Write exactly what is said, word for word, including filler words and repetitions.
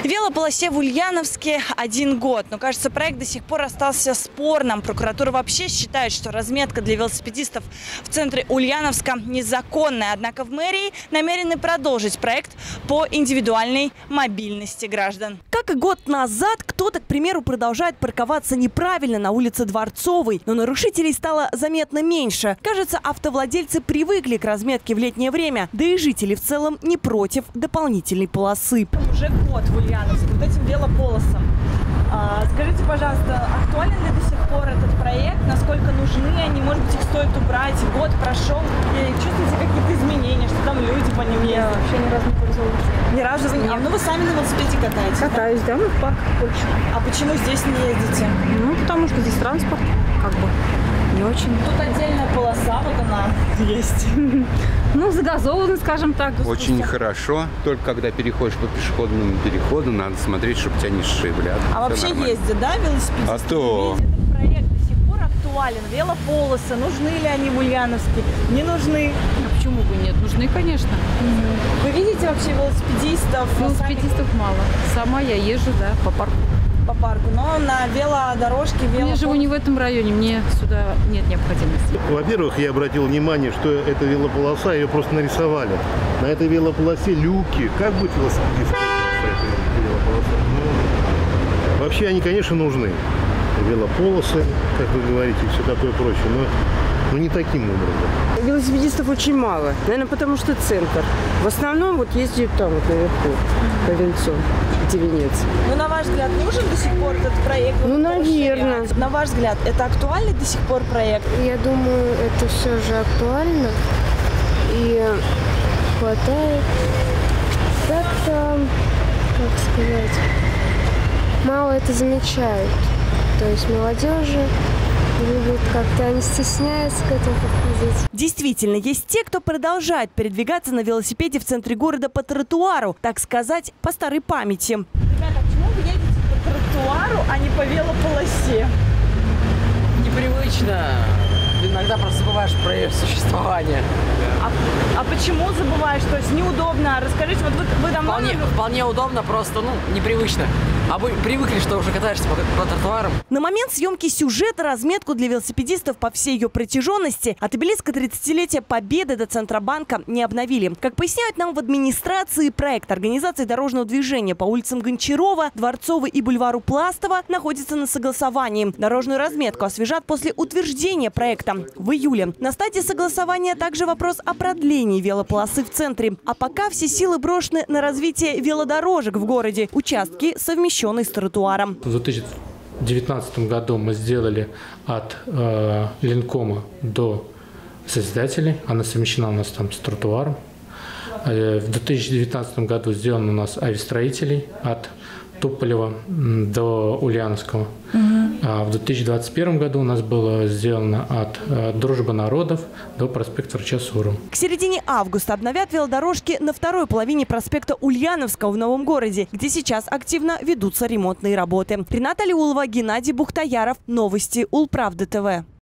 Велополосе в Ульяновске один год, но, кажется, проект до сих пор остался спорным. Прокуратура вообще считает, что разметка для велосипедистов в центре Ульяновска незаконная. Однако в мэрии намерены продолжить проект по индивидуальной мобильности граждан. Как и год назад, кто-то, к примеру, продолжает парковаться неправильно на улице Дворцовой, но нарушителей стало заметно меньше. Кажется, автовладельцы привыкли к разметке в летнее время, да и жители в целом не против дополнительной полосы. Уже год в Ульяновске вот этим велополосам. А, скажите, пожалуйста, актуален ли до сих пор этот проект? Насколько нужны они? Может быть, их стоит убрать? Год прошел. И чувствуете какие-то изменения, что там люди по ним ездят? Я вообще ни разу не пользовалась. Ни разу? А, ну вы сами на велосипеде катаетесь? Катаюсь, да, мы в парк больше. А почему здесь не ездите? Ну, потому что здесь транспорт, как бы, не очень. Тут отдельная полоса, вот она есть. Ну, загазованный, скажем так. Очень хорошо, только когда переходишь по пешеходному переходу, надо смотреть, чтобы тебя не сшибли. А, а вообще нормально. ездят, да, велосипедисты? А то. Этот проект до сих пор актуален. Велополосы, нужны ли они в Ульяновске? Не нужны. А почему бы нет? Нужны, конечно. Вы видите вообще велосипедистов? Велосипедистов мало. Сама я езжу, да, по парку. По парку, но на велодорожке, велопол... Я живу не в этом районе, мне сюда нет необходимости. Во-первых, я обратил внимание, что это велополоса, ее просто нарисовали. На этой велополосе люки. Как будет велосипедист пользоваться этой велополосой? Ну, вообще они, конечно, нужны. Велополосы, как вы говорите, и все такое прочее, но, но не таким образом. Велосипедистов очень мало, наверное, потому что центр. В основном вот ездят там вот наверху, по Венцу, где Венец. Ну, на ваш взгляд, нужен до сих пор этот проект? Ну, наверное. На ваш взгляд, это актуальный до сих пор проект? Я думаю, это все же актуально и хватает. Как-то, как сказать, мало это замечают. То есть молодежи любят как-то, они стесняются к этому подходить. Действительно, есть те, кто продолжает передвигаться на велосипеде в центре города по тротуару, так сказать, по старой памяти. Ребята, почему вы едете по тротуару, а не по велополосе? Непривычно. Иногда просто забываешь про ее существование. А, а почему забываешь? То есть неудобно? Расскажите, вот вы, вы давно... Вполне, вполне удобно, просто, ну, непривычно. А вы привыкли, что уже катаешься по, по тротуарам. На момент съемки сюжета разметку для велосипедистов по всей ее протяженности от обелиска тридцатилетия Победы до Центробанка не обновили. Как поясняют нам в администрации, проект организации дорожного движения по улицам Гончарова, Дворцовой и бульвару Пластова находится на согласовании. Дорожную разметку освежат после утверждения проекта в июле. На стадии согласования также вопрос о продлении велополосы в центре. А пока все силы брошены на развитие велодорожек в городе. Участки совмещенные с тротуаром. В две тысячи девятнадцатом году мы сделали от э, Ленкома до Созидателей. Она совмещена у нас там с тротуаром. Э, в две тысячи девятнадцатом году сделано у нас авиастроителей от Туполева до Ульяновского. Угу. А в две тысячи двадцать первом году у нас было сделано от э, Дружбы народов до проспекта Врача Сурова. К середине августа обновят велодорожки на второй половине проспекта Ульяновского в Новом городе, где сейчас активно ведутся ремонтные работы. Рената Леулова, Геннадий Бухтаяров. Новости Улправды ТВ.